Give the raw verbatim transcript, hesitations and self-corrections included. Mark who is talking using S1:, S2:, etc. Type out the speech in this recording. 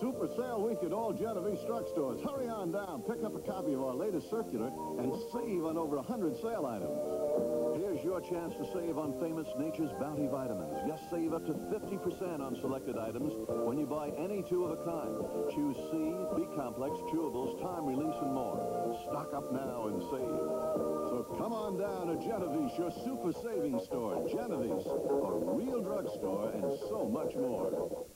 S1: super sale week at all Genovese drugstores. Hurry on down, pick up a copy of our latest circular, and save on over one hundred sale items. Here's your chance to save on famous Nature's Bounty vitamins. Yes, save up to fifty percent on selected items when you buy any two of a kind. Choose C, B-complex, chewables, time release, and more. Stock up now and save. So come on down to Genovese, your super savings store. Genovese, a real drugstore and so much more.